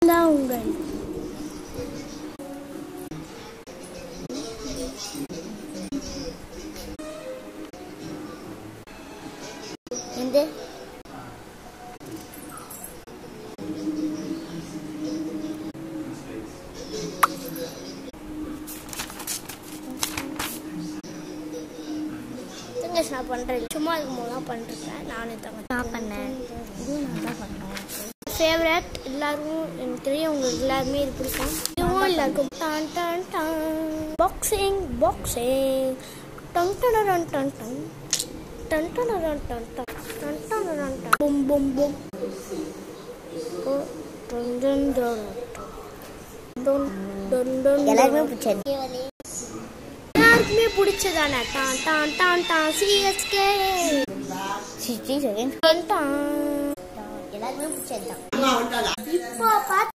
உங்கள் எந்த நான் பண்றேன் சும்மா இருக்கும்போது பண்றேன் நானே தான் பண்ணேன் இதுவும் நான் தான் பண்ணேன் ஃபேவரட் எல்லாரும் எனக்கு தெரியும் உங்களுக்கு எல்லாருமே இது பிடிக்கும் இதுவும் எல்லாருக்கும் டான் டான் டான் பாக்ஸிங் டன் டன் டன் டன் டன் டன் டன் டன் டன் டன் டன் டன் டன் டன் பூம் பூம் பூம் டன் டன் டன் டன் டன் டன் எல்லாருமே பிடிச்சது எல்லாருக்குமே பிடிச்சதானே டான் டான் டான் டான் சிஎஸ்கே எல்லாருமே பிடிச்சது தான் இப்போ